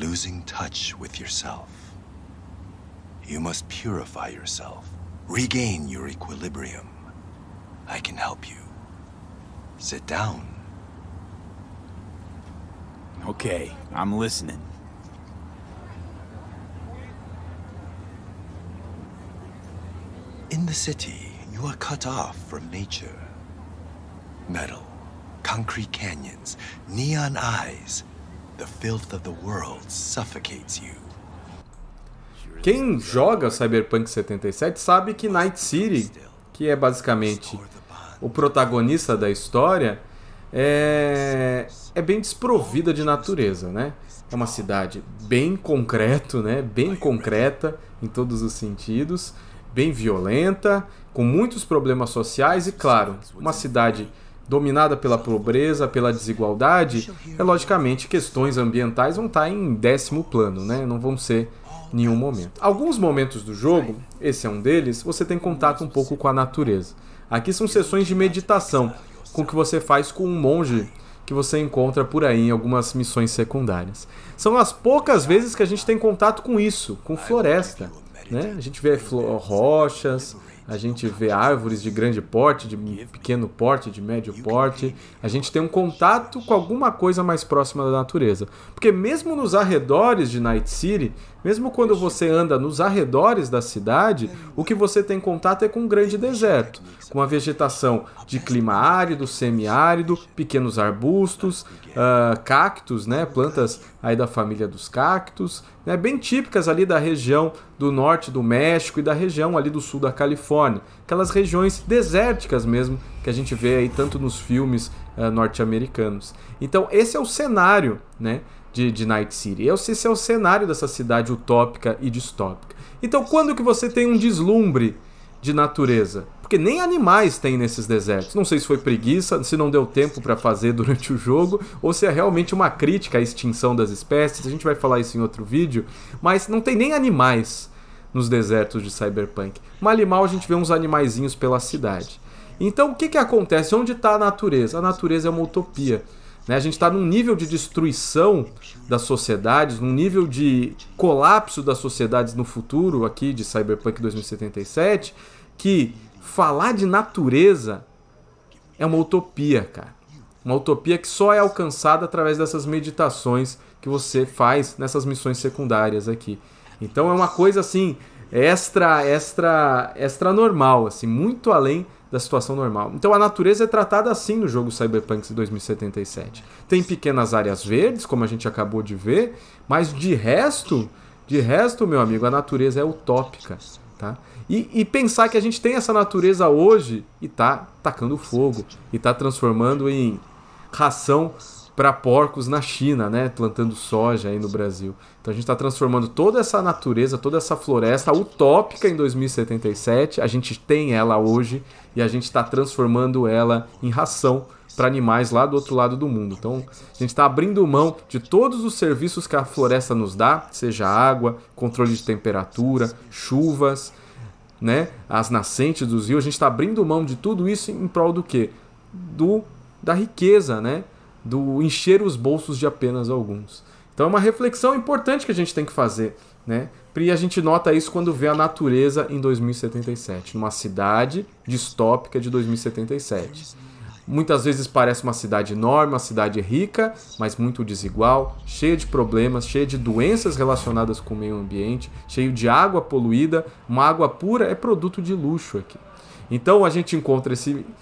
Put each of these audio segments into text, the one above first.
losing touch with yourself. You must purify yourself, regain your equilibrium. I can help you. Sit down. Okay, I'm listening. In the city, you are cut off from nature. Metal, concrete canyons, neon eyes. The filth of the world suffocates you. Quem joga Cyberpunk 77 sabe que Night City, que é basicamente o protagonista da história, é bem desprovida de natureza, né? É uma cidade bem concreto, né? Bem concreta em todos os sentidos, bem violenta, com muitos problemas sociais e, claro, uma cidade dominada pela pobreza, pela desigualdade. Logicamente, questões ambientais vão estar em 10º plano, né? Não vão ser em nenhum momento. Alguns momentos do jogo, esse é um deles, você tem contato um pouco com a natureza. Aqui são sessões de meditação, com o que você faz com um monge que você encontra por aí em algumas missões secundárias. São as poucas vezes que a gente tem contato com isso, com floresta, né? A gente vê rochas, a gente vê árvores de grande porte, de pequeno porte, de médio porte. A gente tem um contato com alguma coisa mais próxima da natureza. Porque mesmo nos arredores de Night City, mesmo quando você anda nos arredores da cidade, o que você tem contato é com um grande deserto, com uma vegetação de clima árido, semiárido, pequenos arbustos, cactos, né? Plantas aí da família dos cactos, né? Bem típicas ali da região do norte do México e da região ali do sul da Califórnia, aquelas regiões desérticas mesmo que a gente vê aí tanto nos filmes norte-americanos. Então esse é o cenário, né, de Night City. Esse é o cenário dessa cidade utópica e distópica. Então quando que você tem um deslumbre de natureza? Porque nem animais tem nesses desertos. Não sei se foi preguiça, se não deu tempo para fazer durante o jogo, ou se é realmente uma crítica à extinção das espécies. A gente vai falar isso em outro vídeo. Mas não tem nem animais nos desertos de Cyberpunk. Mal e mal a gente vê uns animaizinhos pela cidade. Então o que acontece? Onde está a natureza? A natureza é uma utopia. A gente está num nível de destruição das sociedades, num nível de colapso das sociedades no futuro aqui de Cyberpunk 2077, que falar de natureza é uma utopia, cara. Uma utopia que só é alcançada através dessas meditações que você faz nessas missões secundárias aqui. Então é uma coisa assim extra normal, assim, muito além da situação normal. Então a natureza é tratada assim no jogo Cyberpunk 2077. Tem pequenas áreas verdes, como a gente acabou de ver, mas de resto, meu amigo, a natureza é utópica, tá? E pensar que a gente tem essa natureza hoje e tá tacando fogo, e tá transformando em ração para porcos na China, né? Plantando soja aí no Brasil. Então a gente está transformando toda essa natureza, toda essa floresta utópica em 2077. A gente tem ela hoje e a gente está transformando ela em ração para animais lá do outro lado do mundo. Então a gente está abrindo mão de todos os serviços que a floresta nos dá, seja água, controle de temperatura, chuvas, né? As nascentes dos rios. A gente está abrindo mão de tudo isso em prol do quê? Da riqueza, né? Do encher os bolsos de apenas alguns. Então é uma reflexão importante que a gente tem que fazer, né? E a gente nota isso quando vê a natureza em 2077, numa cidade distópica de 2077. Muitas vezes parece uma cidade enorme, uma cidade rica, mas muito desigual, cheia de problemas, cheia de doenças relacionadas com o meio ambiente, cheio de água poluída. Uma água pura é produto de luxo aqui. Então a gente encontra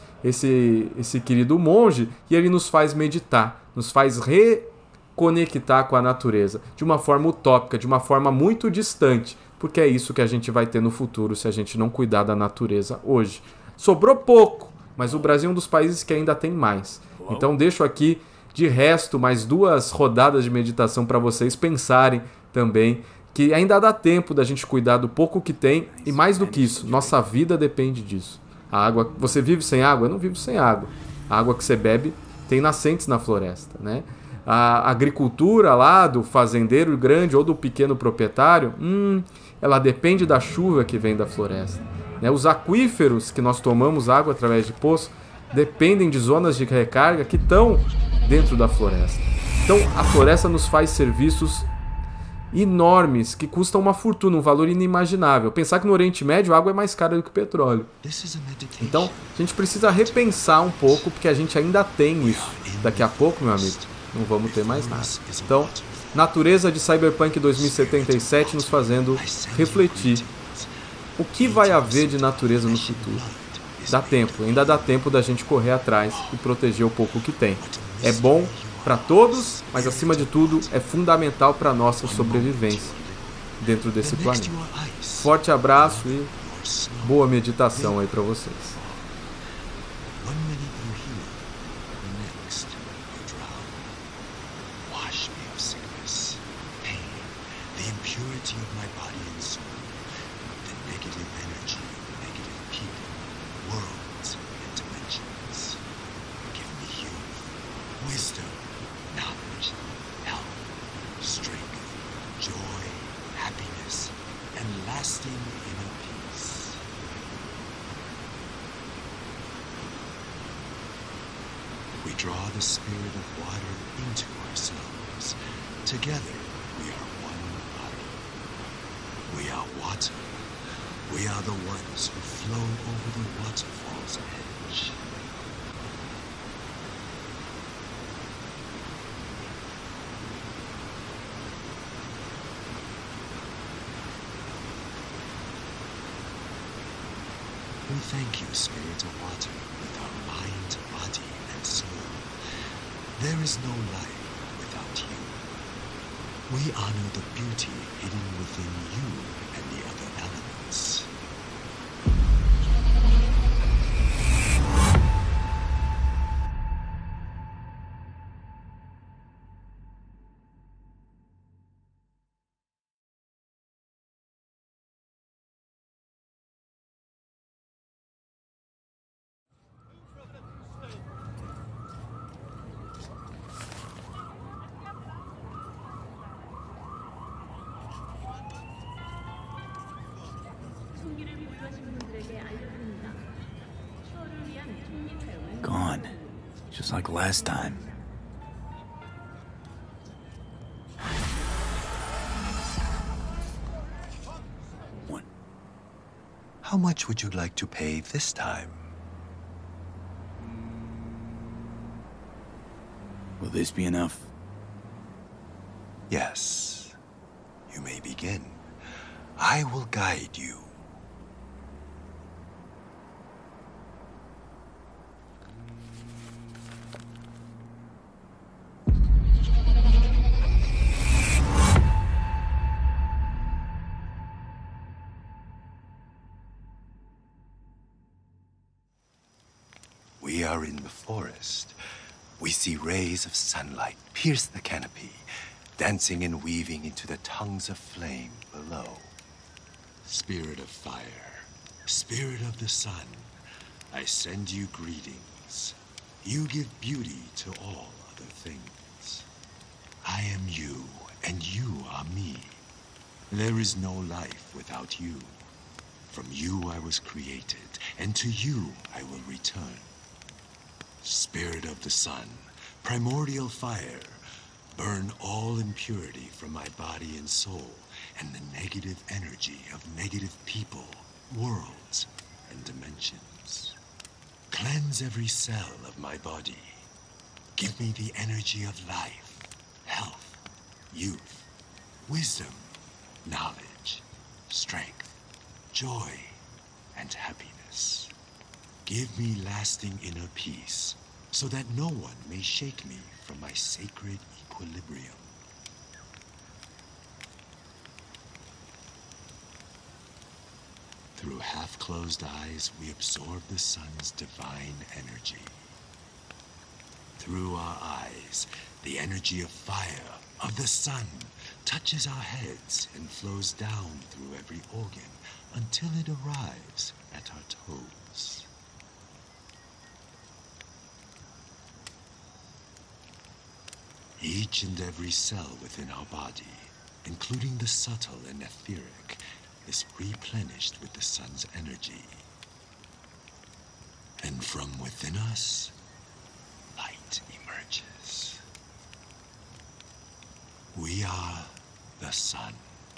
esse querido monge e ele nos faz meditar, nos faz reconectar com a natureza de uma forma utópica, de uma forma muito distante, porque é isso que a gente vai ter no futuro se a gente não cuidar da natureza hoje. Sobrou pouco, mas o Brasil é um dos países que ainda tem mais. Então deixo aqui de resto mais 2 rodadas de meditação para vocês pensarem também que ainda dá tempo da gente cuidar do pouco que tem e mais do que isso, nossa vida depende disso. A água, você vive sem água? Eu não vivo sem água. A água que você bebe tem nascentes na floresta, né? A agricultura lá do fazendeiro grande ou do pequeno proprietário, ela depende da chuva que vem da floresta, né? Os aquíferos que nós tomamos água através de poço dependem de zonas de recarga que estão dentro da floresta. Então a floresta nos faz serviços enormes que custam uma fortuna, um valor inimaginável. Pensar que no Oriente Médio a água é mais cara do que o petróleo. Então, a gente precisa repensar um pouco, porque a gente ainda tem isso. Daqui a pouco, meu amigo, não vamos ter mais nada. Então, natureza de Cyberpunk 2077 nos fazendo refletir. O que vai haver de natureza no futuro? Dá tempo, ainda dá tempo da gente correr atrás e proteger o pouco que tem. É bom para todos, mas acima de tudo é fundamental para a nossa sobrevivência dentro desse planeta. Forte abraço e boa meditação aí para vocês. Wisdom, knowledge, health, strength, joy, happiness, and lasting inner peace. We draw the spirit of water into ourselves. Together, we are one body. We are water. We are the ones who flow over the waterfall's edge. We thank you, Spirit of Water, with our mind, body, and soul. There is no life without you. We honor the beauty hidden within you and the other elements. Gone. Just like last time. What? How much would you like to pay this time? Will this be enough? Yes. You may begin. I will guide you. We are in the forest. We see rays of sunlight pierce the canopy, dancing and weaving into the tongues of flame below. Spirit of fire, spirit of the sun, I send you greetings. You give beauty to all other things. I am you, and you are me. There is no life without you. From you I was created, and to you I will return. Spirit of the sun, primordial fire, burn all impurity from my body and soul, and the negative energy of negative people, worlds, and dimensions. Cleanse every cell of my body. Give me the energy of life, health, youth, wisdom, knowledge, strength, joy, and happiness. Give me lasting inner peace, so that no one may shake me from my sacred equilibrium. Through half-closed eyes, we absorb the sun's divine energy. Through our eyes, the energy of fire, of the sun, touches our heads and flows down through every organ until it arrives at our toes. Each and every cell within our body, including the subtle and etheric, is replenished with the sun's energy. And from within us, light emerges. We are the sun.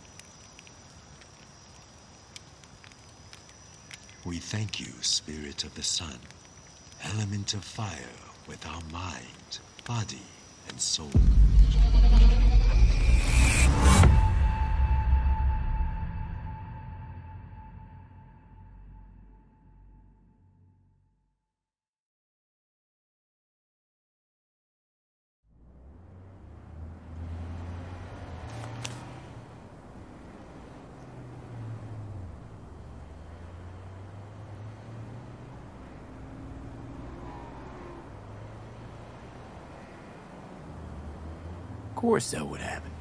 We thank you, Spirit of the Sun, element of fire with our mind, body, and soul. Of course that would happen.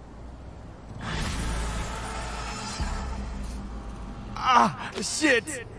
Ah, shit!